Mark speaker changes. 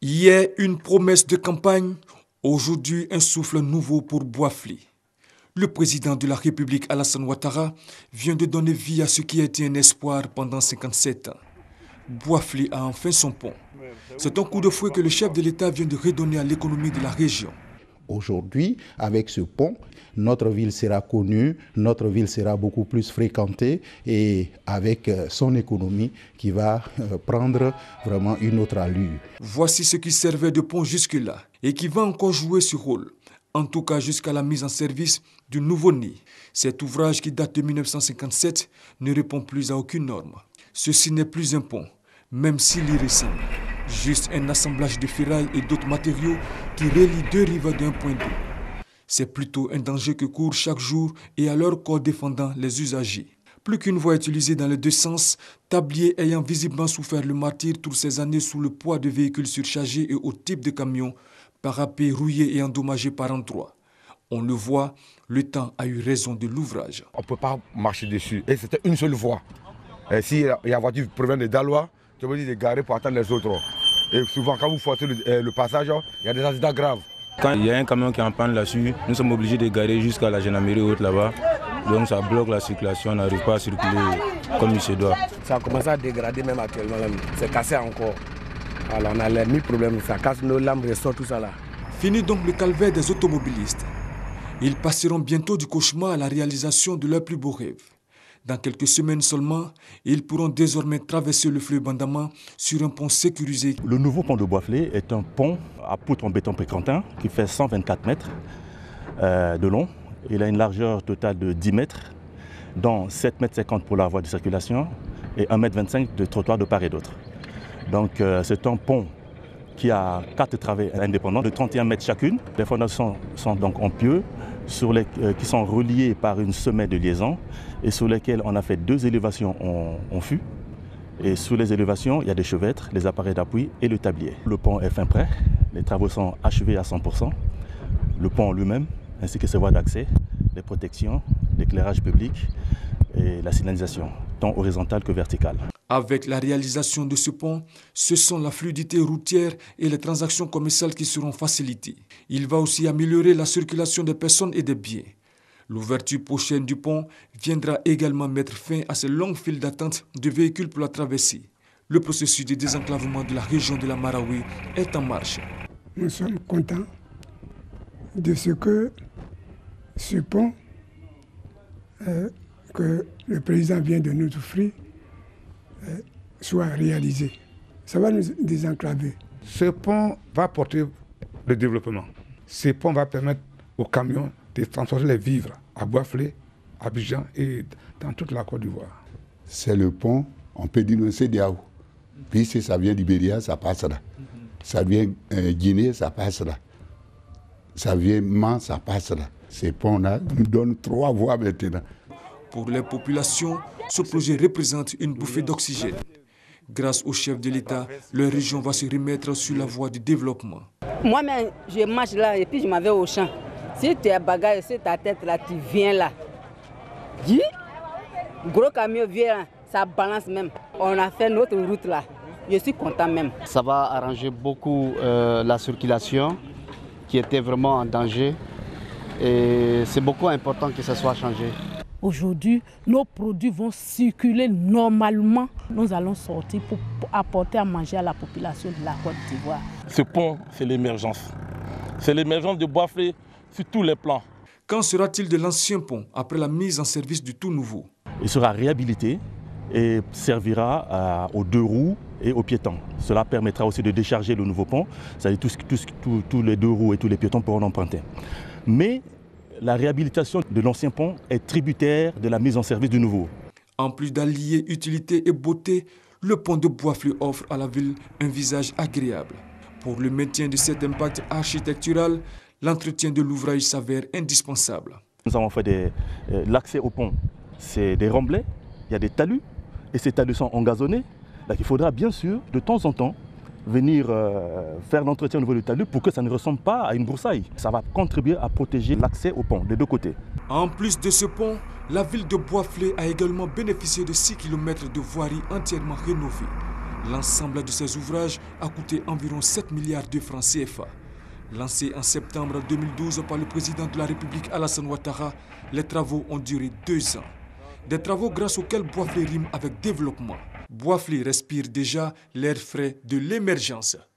Speaker 1: Hier, une promesse de campagne, aujourd'hui un souffle nouveau pour Bouaflé. Le président de la République, Alassane Ouattara, vient de donner vie à ce qui a été un espoir pendant 57 ans. Bouaflé a enfin son pont. C'est un coup de fouet que le chef de l'État vient de redonner à l'économie de la région.
Speaker 2: Aujourd'hui, avec ce pont, notre ville sera connue, notre ville sera beaucoup plus fréquentée et avec son économie qui va prendre vraiment une autre allure.
Speaker 1: Voici ce qui servait de pont jusque-là et qui va encore jouer ce rôle, en tout cas jusqu'à la mise en service du nouveau nid. Cet ouvrage qui date de 1957 ne répond plus à aucune norme. Ceci n'est plus un pont, même s'il y ressemble. Juste un assemblage de ferraille et d'autres matériaux qui relient deux rives d'un point d'eau. C'est plutôt un danger que courent chaque jour et à leur corps défendant les usagers. Plus qu'une voie utilisée dans les deux sens, tablier ayant visiblement souffert le martyre toutes ces années sous le poids de véhicules surchargés et au type de camions, parapets rouillés et endommagés par endroits. On le voit, le temps a eu raison de l'ouvrage.
Speaker 3: On ne peut pas marcher dessus et c'était une seule voie. Si la voiture provient de Dalois, tu peux dire de garer pour attendre les autres. Et souvent, quand vous forcez le passage, il y a des accidents graves.
Speaker 4: Quand il y a un camion qui est en panne là-dessus, nous sommes obligés de garer jusqu'à la gendarmerie haute là-bas. Donc ça bloque la circulation, on n'arrive pas à circuler comme il se doit.
Speaker 5: Ça a commencé à dégrader même actuellement, c'est cassé encore. Alors on a les 1000 problèmes, ça casse nos lampes, ressort tout ça là.
Speaker 1: Fini donc le calvaire des automobilistes. Ils passeront bientôt du cauchemar à la réalisation de leur plus beau rêve. Dans quelques semaines seulement, ils pourront désormais traverser le fleuve Bandama sur un pont sécurisé.
Speaker 6: Le nouveau pont de Bouaflé est un pont à poutre en béton précantin qui fait 124 mètres de long. Il a une largeur totale de 10 mètres, dont 7,50 mètres pour la voie de circulation et 1,25 m de trottoir de part et d'autre. Donc c'est un pont qui a 4 travées indépendantes de 31 mètres chacune. Les fondations sont donc en pieux, qui sont reliées par une semelle de liaison et sur lesquelles on a fait 2 élévations en fût. Et sous les élévations, il y a des chevêtres, les appareils d'appui et le tablier. Le pont est fin prêt, les travaux sont achevés à 100%. Le pont lui-même, ainsi que ses voies d'accès, les protections, l'éclairage public et la signalisation, tant horizontale que verticale.
Speaker 1: Avec la réalisation de ce pont, ce sont la fluidité routière et les transactions commerciales qui seront facilitées. Il va aussi améliorer la circulation des personnes et des biens. L'ouverture prochaine du pont viendra également mettre fin à ces longues files d'attente de véhicules pour la traversée. Le processus de désenclavement de la région de la Marawi est en marche.
Speaker 7: Nous sommes contents de ce que ce pont que le président vient de nous offrir soit réalisé. Ça va nous désenclaver.
Speaker 3: Ce pont va porter le développement. Ce pont va permettre aux camions de transporter les vivres à Bouaflé, à Abidjan et dans toute la Côte d'Ivoire.
Speaker 8: C'est le pont, on peut dire un CEDEAO. Puis si ça vient d'Ibéria, ça passe là. Ça vient Guinée, ça passe là. Ça vient Mans, ça passe là. Ces ponts-là nous donnent 3 voies maintenant.
Speaker 1: Pour les populations, ce projet représente une bouffée d'oxygène. Grâce au chef de l'État, leur région va se remettre sur la voie du développement.
Speaker 9: Moi-même, je marche là et puis je m'en vais au champ. Si tu es bagarre sur ta tête là, tu viens là. Dis, gros camion vient là, ça balance même. On a fait notre route là. Je suis content même.
Speaker 10: Ça va arranger beaucoup la circulation qui était vraiment en danger. Et c'est beaucoup important que ça soit changé.
Speaker 11: Aujourd'hui, nos produits vont circuler normalement. Nous allons sortir pour apporter à manger à la population de la Côte d'Ivoire.
Speaker 4: Ce pont, c'est l'émergence. C'est l'émergence de Bouaflé sur tous les plans.
Speaker 1: Qu'en sera-t-il de l'ancien pont après la mise en service du tout nouveau?
Speaker 6: Il sera réhabilité et servira aux 2 roues et aux piétons. Cela permettra aussi de décharger le nouveau pont, c'est-à-dire tous les 2 roues et tous les piétons pourront l'emprunter. Mais la réhabilitation de l'ancien pont est tributaire de la mise en service du nouveau.
Speaker 1: En plus d'allier utilité et beauté, le pont de Bouaflé offre à la ville un visage agréable. Pour le maintien de cet impact architectural, l'entretien de l'ouvrage s'avère indispensable.
Speaker 6: Nous avons fait l'accès au pont, c'est des remblais, il y a des talus, et ces talus sont engazonnés. Donc il faudra bien sûr, de temps en temps, venir faire l'entretien au niveau du talus pour que ça ne ressemble pas à une broussaille. Ça va contribuer à protéger l'accès au pont des 2 côtés.
Speaker 1: En plus de ce pont, la ville de Bouaflé a également bénéficié de 6 km de voirie entièrement rénovée. L'ensemble de ces ouvrages a coûté environ 7 milliards de francs CFA. Lancés en septembre 2012 par le président de la République Alassane Ouattara, les travaux ont duré 2 ans. Des travaux grâce auxquels Boisflé rime avec développement. Boisflé respire déjà l'air frais de l'émergence.